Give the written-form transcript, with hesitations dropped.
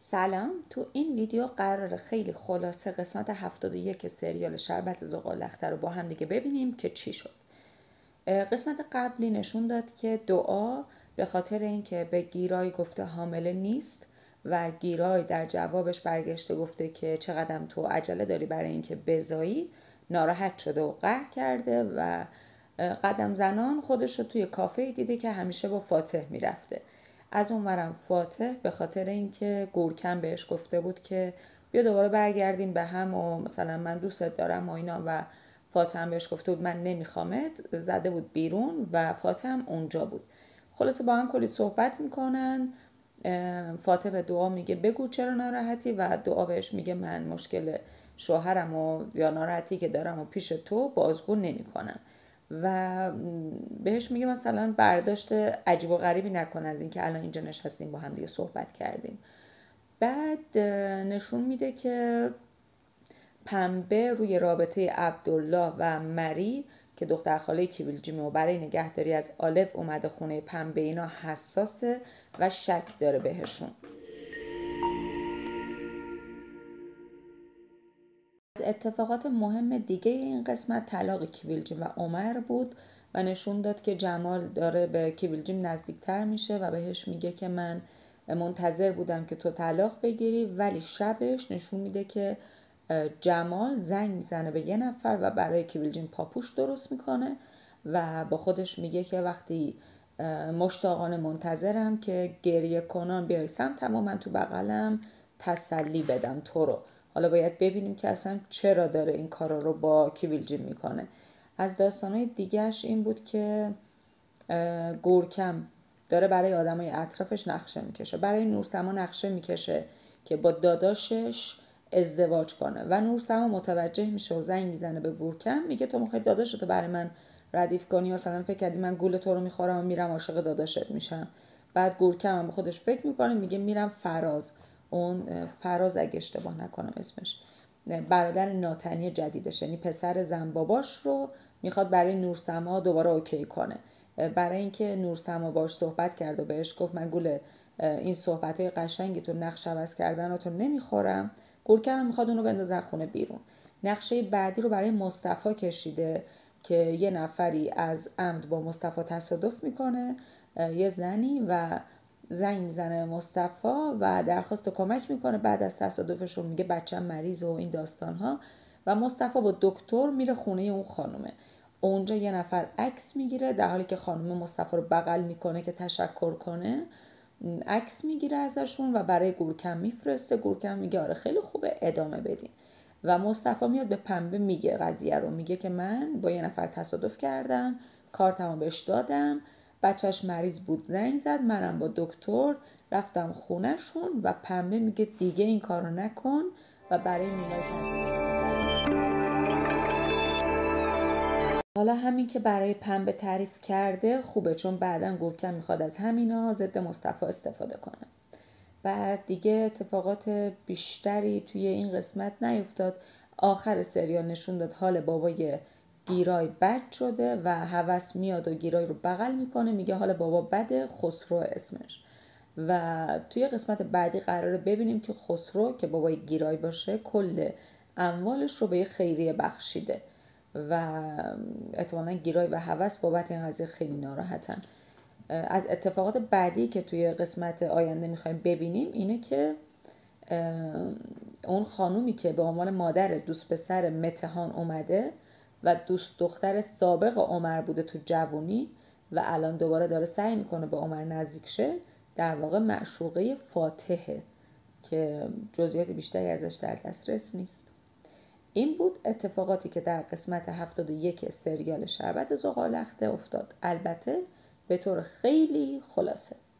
سلام. تو این ویدیو قراره خیلی خلاصه قسمت 71 سریال شربت زغال‌لخته رو با هم دیگه ببینیم که چی شد. قسمت قبلی نشون داد که دعا به خاطر اینکه به گیرای گفته حامله نیست و گیرای در جوابش برگشته گفته که چقدر تو عجله داری برای اینکه بزایی، ناراحت شده و قهر کرده و قدم زنان خودش رو توی کافه دیده که همیشه با فاتح میرفته. از اونورم فاتح به خاطر اینکه گورکن بهش گفته بود که بیا دوباره برگردیم به هم و مثلا من دوستت دارم و اینا، و فاتح هم بهش گفته بود من نمیخوامت، زده بود بیرون و فاتح هم اونجا بود. خلاصه با هم کلی صحبت میکنن. فاتح به دعا میگه بگو چرا ناراحتی و دعا بهش میگه من مشکل شوهرم و یا ناراحتی که دارم و پیش تو بازگو نمیکنم و بهش میگه مثلا برداشت عجیب و غریبی نکن از اینکه الان اینجا نشستیم با هم دیگه صحبت کردیم. بعد نشون میده که پنبه روی رابطه عبدالله و مری که دختر خاله کیویلجیمه و برای نگهداری از آلف اومده خونه پنبه، اینا حساسه و شک داره بهشون. از اتفاقات مهم دیگه این قسمت طلاق کیویلجیم و عمر بود و نشون داد که جمال داره به کیویلجیم نزدیکتر میشه و بهش میگه که من منتظر بودم که تو طلاق بگیری، ولی شبش نشون میده که جمال زنگ میزنه به یه نفر و برای کیویلجیم پاپوش درست میکنه و با خودش میگه که وقتی مشتاقانه منتظرم که گریه کنان بیای سمتم و من تو بغلم تسلی بدم تو رو. حالا باید ببینیم که اصلا چرا داره این کارا رو با کیویلجیم میکنه. از داستانهای دیگهش این بود که گورکم داره برای آدمای اطرافش نقشه میکشه. برای نورسما نقشه میکشه که با داداشش ازدواج کنه و نورسما متوجه میشه و زنگ میزنه به گورکم، میگه تو میخوای داداشتو برای من ردیف کنی؟ مثلا فکر کردی من گول تو رو میخورم و میرم عاشق داداشت میشم؟ بعد گورکم هم به خودش فکر میکنه، میگه میرم فراز. اون فراز اگه اشتباه نکنم اسمش، برادر ناتنی جدیدش، یعنی پسر زن باباش رو میخواد برای نورسما دوباره اوکی کنه. برای اینکه نورسما باش صحبت کرد و بهش گفت من گول این صحبتای قشنگی تو نقش عوض کردن تو نمیخورم، گورکم هم میخواد اونو بندازه خونه بیرون. نقشه بعدی رو برای مصطفی کشیده که یه نفری از عمد با مصطفی تصادف میکنه، یه زنی، و زنگ میزنه مصطفی و درخواست کمک میکنه. بعد از تصادفش رو میگه بچه‌م مریض و این داستان ها، و مصطفی با دکتر میره خونه اون خانومه. اونجا یه نفر عکس میگیره در حالی که خانم مصطفی رو بغل میکنه که تشکر کنه، عکس میگیره ازشون و برای گورکم میفرسته. گورکم میگه آره خیلی خوبه ادامه بدیم. و مصطفی میاد به پنبه میگه قضیه رو، میگه که من با یه نفر تصادف کردم، کارتمو بهش دادم، بچهش مریض بود زنگ زد، منم با دکتر رفتم خونهشون. و پنبه میگه دیگه این کارو نکن و برای حالا همین که برای پنبه تعریف کرده خوبه، چون بعداً گورکن میخواد از همینا ضد مصطفی استفاده کنه. بعد دیگه اتفاقات بیشتری توی این قسمت نیفتاد. آخر سریال نشون داد حال بابای گیرای بد شده و هوس میاد و گیرای رو بغل میکنه، میگه حال بابا بده، خسرو اسمش. و توی قسمت بعدی قراره ببینیم که خسرو که بابای گیرای باشه کل اموالش رو به یه خیریه بخشیده و احتمالاً گیرای و هوس بابت این قضیه خیلی ناراحتن. از اتفاقات بعدی که توی قسمت آینده میخوایم ببینیم اینه که اون خانومی که به عنوان مادر دوست پسر متهان اومده و دوست دختر سابق عمر بوده تو جوونی و الان دوباره داره سعی میکنه به عمر نزدیک شه، در واقع معشوقه فاتحه که جزئیات بیشتری ازش در دسترس نیست. این بود اتفاقاتی که در قسمت 71 سریال شربت زغال‌لخته افتاد، البته به طور خیلی خلاصه.